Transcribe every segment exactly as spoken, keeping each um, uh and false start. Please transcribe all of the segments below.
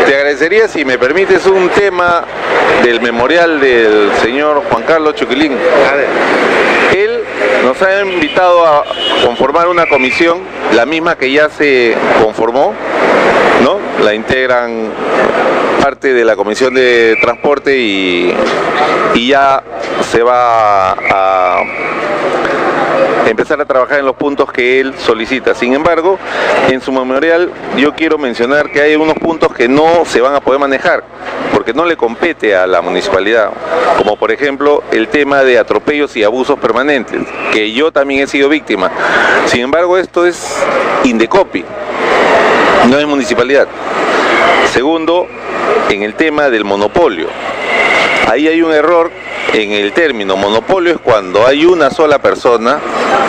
Te agradecería si me permites un tema del memorial del señor Juan Carlos Chuquilín. A ver. Él nos ha invitado a conformar una comisión, la misma que ya se conformó, ¿no? La integran parte de la Comisión de Transporte y, y ya se va a empezar a trabajar en los puntos que él solicita. Sin embargo, en su memorial yo quiero mencionar que hay unos puntos que no se van a poder manejar, porque no le compete a la municipalidad, como por ejemplo el tema de atropellos y abusos permanentes, que yo también he sido víctima. Sin embargo, esto es Indecopi, no es municipalidad. Segundo, en el tema del monopolio. Ahí hay un error en el término. Monopolio es cuando hay una sola persona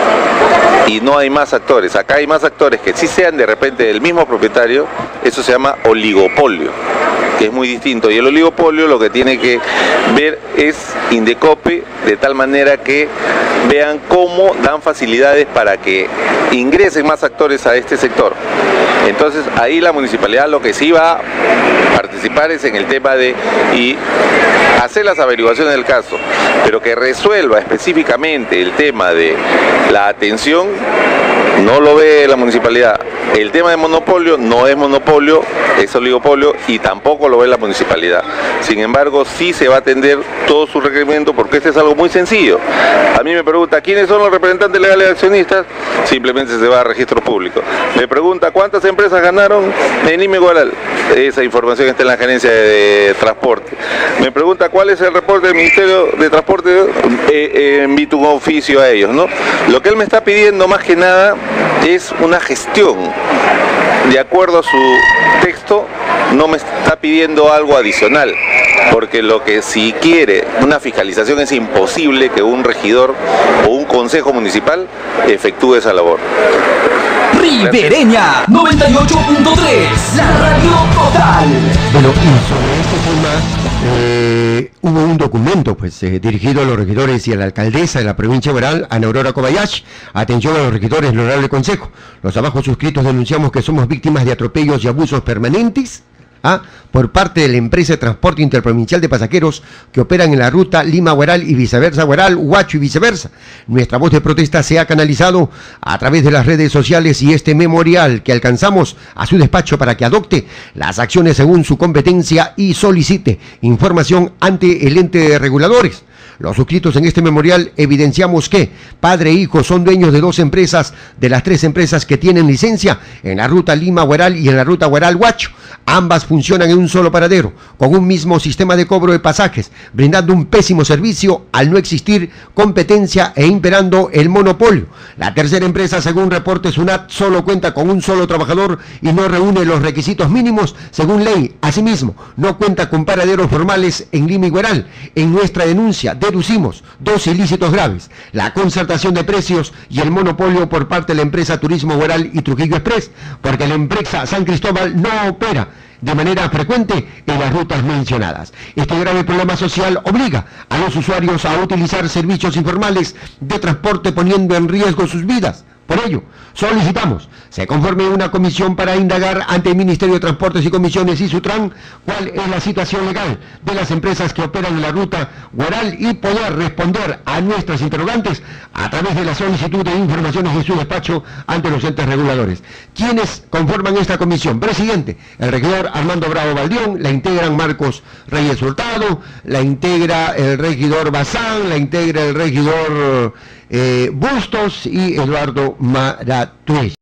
y no hay más actores. Acá hay más actores que sí sean de repente del mismo propietario. Eso se llama oligopolio, que es muy distinto. Y el oligopolio lo que tiene que ver es Indecopi, de tal manera que vean cómo dan facilidades para que ingresen más actores a este sector. Entonces ahí la municipalidad lo que sí va a participar es en el tema de y hacer las averiguaciones del caso, pero que resuelva específicamente el tema de la atención, no lo ve la municipalidad. El tema de monopolio no es monopolio, es oligopolio y tampoco lo ve la municipalidad. Sin embargo, sí se va a atender todo su requerimiento porque este es algo muy sencillo. A mí me pregunta, ¿quiénes son los representantes legales de accionistas? Simplemente se va a registro público. Me pregunta, ¿cuántas empresas ganaron en Lima y Huaral? Esa información está en la gerencia de transporte. Me pregunta, ¿cuál es el reporte del Ministerio de Transporte? Eh, eh, envío un oficio a ellos, ¿no? Lo que él me está pidiendo más que nada es una gestión. De acuerdo a su texto, no me está pidiendo algo adicional, porque lo que si quiere una fiscalización es imposible que un regidor o un consejo municipal efectúe esa labor. Ribereña noventa y ocho punto tres, la radio total. Bueno, y sobre este tema eh, hubo un documento pues eh, dirigido a los regidores y a la alcaldesa de la provincia de Huaral, Ana Aurora Kobayashi. Atención a los regidores del Honorable Consejo. Los abajo suscritos denunciamos que somos víctimas de atropellos y abusos permanentes ¿Ah? por parte de la empresa de transporte interprovincial de pasajeros que operan en la ruta Lima-Huaral y viceversa, Huaral-Huacho y viceversa. Nuestra voz de protesta se ha canalizado a través de las redes sociales y este memorial que alcanzamos a su despacho para que adopte las acciones según su competencia y solicite información ante el ente de reguladores. Los suscritos en este memorial evidenciamos que padre e hijo son dueños de dos empresas de las tres empresas que tienen licencia en la ruta Lima-Huaral y en la ruta Huaral-Huacho. Ambas funcionan en un solo paradero, con un mismo sistema de cobro de pasajes, brindando un pésimo servicio al no existir competencia e imperando el monopolio. La tercera empresa, según reporte SUNAT, solo cuenta con un solo trabajador y no reúne los requisitos mínimos según ley. Asimismo, no cuenta con paraderos formales en Lima y Huaral. En nuestra denuncia deducimos dos ilícitos graves: la concertación de precios y el monopolio por parte de la empresa Turismo Huaral y Trujillo Express, porque la empresa San Cristóbal no opera de manera frecuente en las rutas mencionadas. Este grave problema social obliga a los usuarios a utilizar servicios informales de transporte poniendo en riesgo sus vidas. Por ello, solicitamos se conforme una comisión para indagar ante el Ministerio de Transportes y Comisiones y SUTRAN cuál es la situación legal de las empresas que operan en la ruta Huaral y poder responder a nuestras interrogantes a través de la solicitud de informaciones de su despacho ante los entes reguladores. ¿Quiénes conforman esta comisión? Presidente, el regidor Armando Bravo Baldión, la integran Marcos Reyes Hurtado, la integra el regidor Bazán, la integra el regidor Eh, Bustos y Eduardo Maratuey.